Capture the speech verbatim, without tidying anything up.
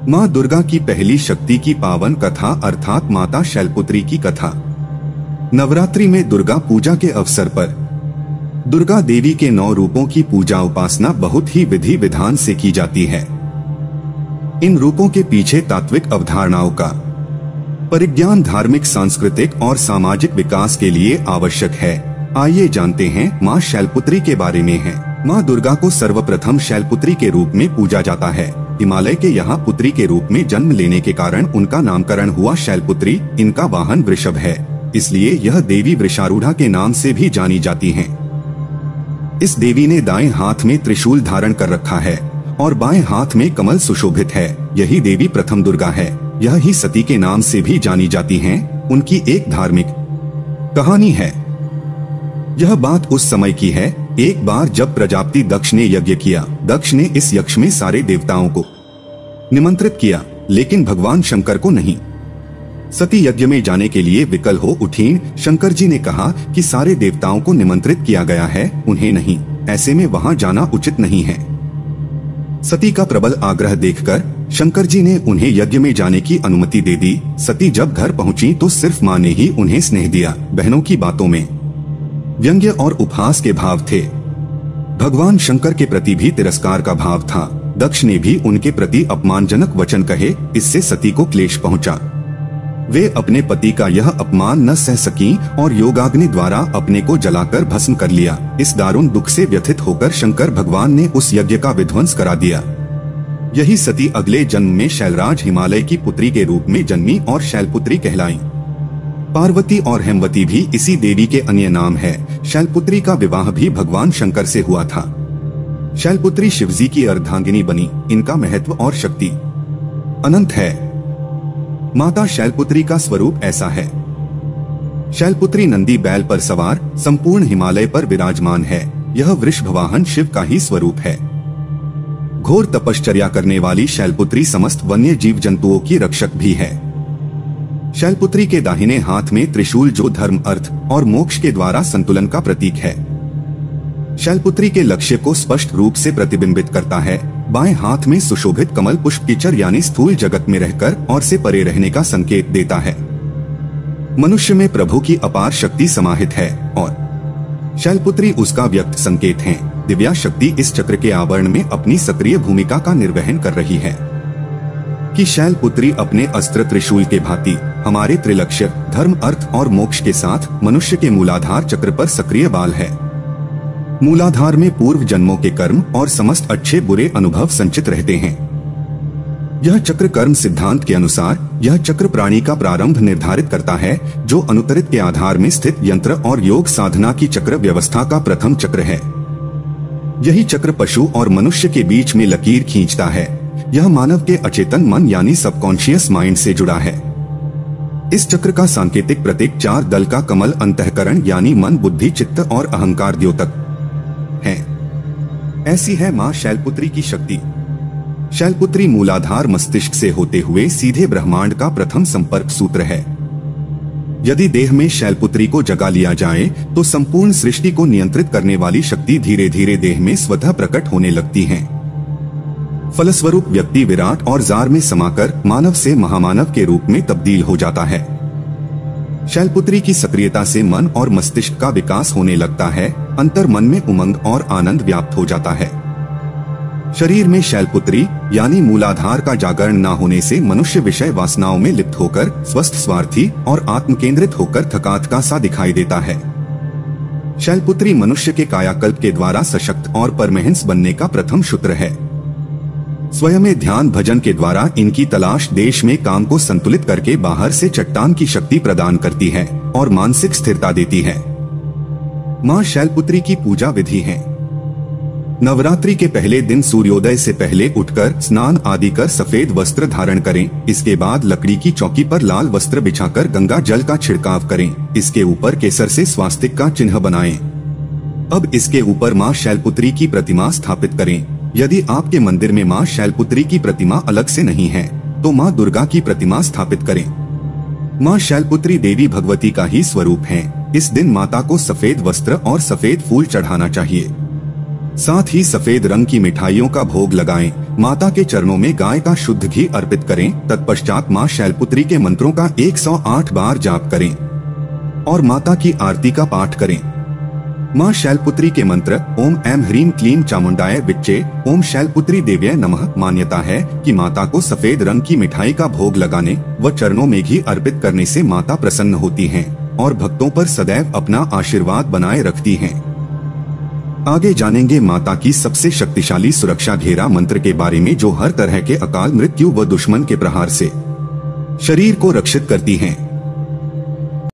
माँ दुर्गा की पहली शक्ति की पावन कथा अर्थात माता शैलपुत्री की कथा। नवरात्रि में दुर्गा पूजा के अवसर पर दुर्गा देवी के नौ रूपों की पूजा उपासना बहुत ही विधि विधान से की जाती है। इन रूपों के पीछे तात्विक अवधारणाओं का परिज्ञान धार्मिक, सांस्कृतिक और सामाजिक विकास के लिए आवश्यक है। आइए जानते हैं माँ शैलपुत्री के बारे में है। माँ दुर्गा को सर्वप्रथम शैलपुत्री के रूप में पूजा जाता है। हिमालय के यहाँ पुत्री के रूप में जन्म लेने के कारण उनका नामकरण हुआ शैलपुत्री। इनका वाहन वृषभ है, इसलिए यह देवी वृषारूढ़ा के नाम से भी जानी जाती हैं। इस देवी ने दाएं हाथ में त्रिशूल धारण कर रखा है और बाएं हाथ में कमल सुशोभित है। यही देवी प्रथम दुर्गा है। यह ही सती के नाम से भी जानी जाती हैं। उनकी एक धार्मिक कहानी है। यह बात उस समय की है, एक बार जब प्रजापति दक्ष ने यज्ञ किया। दक्ष ने इस यज्ञ में सारे देवताओं को निमंत्रित किया, लेकिन भगवान शंकर को नहीं। सती यज्ञ में जाने के लिए विकल हो उठी। शंकर जी ने कहा कि सारे देवताओं को निमंत्रित किया गया है, उन्हें नहीं, ऐसे में वहां जाना उचित नहीं है। सती का प्रबल आग्रह देखकर शंकर जी ने उन्हें यज्ञ में जाने की अनुमति दे दी। सती जब घर पहुंची तो सिर्फ माँ ने ही उन्हें स्नेह दिया। बहनों की बातों में व्यंग्य और उपहास के भाव थे। भगवान शंकर के प्रति भी तिरस्कार का भाव था। दक्ष ने भी उनके प्रति अपमानजनक वचन कहे, इससे सती को क्लेश पहुंचा। वे अपने पति का यह अपमान न सह सकी और योगाग्नि द्वारा अपने को जलाकर भस्म कर लिया। इस दारुण दुख से व्यथित होकर शंकर भगवान ने उस यज्ञ का विध्वंस करा दिया। यही सती अगले जन्म में शैलराज हिमालय की पुत्री के रूप में जन्मी और शैलपुत्री कहलाई। पार्वती और हेमवती भी इसी देवी के अन्य नाम है। शैलपुत्री का विवाह भी भगवान शंकर से हुआ था। शैलपुत्री शिवजी की अर्धांगिनी बनी। इनका महत्व और शक्ति अनंत है। माता शैलपुत्री का स्वरूप ऐसा है। शैलपुत्री नंदी बैल पर सवार संपूर्ण हिमालय पर विराजमान है। यह वृषभ वाहन शिव का ही स्वरूप है। घोर तपश्चर्या करने वाली शैलपुत्री समस्त वन्य जीव जंतुओं की रक्षक भी है। शैलपुत्री के दाहिने हाथ में त्रिशूल जो धर्म, अर्थ और मोक्ष के द्वारा संतुलन का प्रतीक है। शैलपुत्री के लक्ष्य को स्पष्ट रूप से प्रतिबिंबित करता है। बाएं हाथ में सुशोभित कमल पुष्प कीचर यानी स्थूल जगत में रहकर और से परे रहने का संकेत देता है। मनुष्य में प्रभु की अपार शक्ति समाहित है और शैलपुत्री उसका व्यक्त संकेत है। दिव्या शक्ति इस चक्र के आवरण में अपनी सक्रिय भूमिका का निर्वहन कर रही है कि शैलपुत्री अपने अस्त्र त्रिशूल के भांति हमारे त्रिलक्ष्य धर्म, अर्थ और मोक्ष के साथ मनुष्य के मूलाधार चक्र पर सक्रिय बाल है। मूलाधार में पूर्व जन्मों के कर्म और समस्त अच्छे बुरे अनुभव संचित रहते हैं। यह चक्र कर्म सिद्धांत के अनुसार यह चक्र प्राणी का प्रारंभ निर्धारित करता है, जो अनुत्तरित के आधार में स्थित यंत्र और योग साधना की चक्र व्यवस्था का प्रथम चक्र है। यही चक्र पशु और मनुष्य के बीच में लकीर खींचता है। यह मानव के अचेतन मन यानी सबकॉन्शियस माइंड से जुड़ा है। इस चक्र का सांकेतिक प्रतीक चार दल का कमल अंतःकरण यानी मन, बुद्धि, चित्त और अहंकार द्योतक है। ऐसी है माँ शैलपुत्री की शक्ति। शैलपुत्री मूलाधार मस्तिष्क से होते हुए सीधे ब्रह्मांड का प्रथम संपर्क सूत्र है। यदि देह में शैलपुत्री को जगा लिया जाए तो संपूर्ण सृष्टि को नियंत्रित करने वाली शक्ति धीरे धीरे देह में स्वतः प्रकट होने लगती है। फलस्वरूप व्यक्ति विराट और जार में समाकर मानव से महामानव के रूप में तब्दील हो जाता है। शैलपुत्री की सक्रियता से मन और मस्तिष्क का विकास होने लगता है। अंतर मन में उमंग और आनंद व्याप्त हो जाता है। शरीर में शैलपुत्री यानी मूलाधार का जागरण न होने से मनुष्य विषय वासनाओं में लिप्त होकर स्वस्थ, स्वार्थी और आत्म केंद्रित होकर थकात का सा दिखाई देता है। शैलपुत्री मनुष्य के कायाकल्प के द्वारा सशक्त और परमहंस बनने का प्रथम सूत्र है। स्वयं में ध्यान भजन के द्वारा इनकी तलाश देश में काम को संतुलित करके बाहर से चट्टान की शक्ति प्रदान करती है और मानसिक स्थिरता देती है। माँ शैलपुत्री की पूजा विधि है। नवरात्रि के पहले दिन सूर्योदय से पहले उठकर स्नान आदि कर सफेद वस्त्र धारण करें। इसके बाद लकड़ी की चौकी पर लाल वस्त्र बिछाकर गंगा जल का छिड़काव करें। इसके ऊपर केसर से स्वास्तिक का चिन्ह बनाएं। अब इसके ऊपर माँ शैलपुत्री की प्रतिमा स्थापित करें। यदि आपके मंदिर में माँ शैलपुत्री की प्रतिमा अलग से नहीं है तो माँ दुर्गा की प्रतिमा स्थापित करें। माँ शैलपुत्री देवी भगवती का ही स्वरूप है। इस दिन माता को सफेद वस्त्र और सफेद फूल चढ़ाना चाहिए। साथ ही सफेद रंग की मिठाइयों का भोग लगाएं। माता के चरणों में गाय का शुद्ध घी अर्पित करें। तत्पश्चात माँ शैलपुत्री के मंत्रों का एक सौ आठ बार जाप करें और माता की आरती का पाठ करें। माँ शैलपुत्री के मंत्र ओम ऐं ह्रीं क्लीं चामुंडाय विच्चे ओम शैलपुत्री देव्यै नमः। मान्यता है कि माता को सफेद रंग की मिठाई का भोग लगाने व चरणों में घी अर्पित करने से माता प्रसन्न होती हैं और भक्तों पर सदैव अपना आशीर्वाद बनाए रखती हैं। आगे जानेंगे माता की सबसे शक्तिशाली सुरक्षा घेरा मंत्र के बारे में, जो हर तरह के अकाल मृत्यु व दुश्मन के प्रहार से शरीर को रक्षित करती हैं।